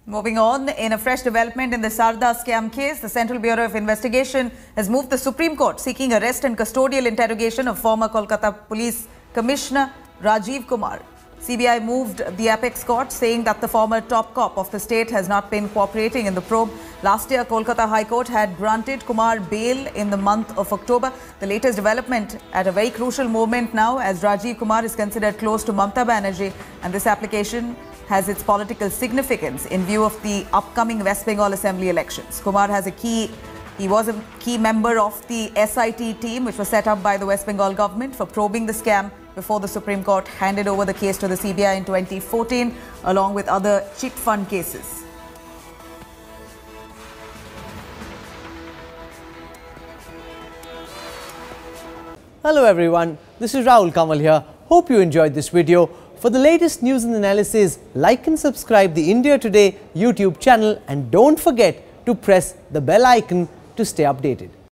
Moving on, in a fresh development in the Sarda scam case, the Central Bureau of Investigation has moved the Supreme Court seeking arrest and custodial interrogation of former Kolkata Police Commissioner Rajiv Kumar. CBI moved the apex court, saying that the former top cop of the state has not been cooperating in the probe. Last year, Kolkata High Court had granted Kumar bail in the month of October. The latest development at a very crucial moment now, as Rajiv Kumar is considered close to Mamata Banerjee, and this application has its political significance in view of the upcoming West Bengal Assembly elections. Kumar was a key member of the SIT team, which was set up by the West Bengal government for probing the scam before the Supreme Court handed over the case to the CBI in 2014, along with other chit fund cases. Hello everyone, this is Rahul Kamal here. Hope you enjoyed this video. For the latest news and analysis, like and subscribe the India Today YouTube channel, and don't forget to press the bell icon to stay updated.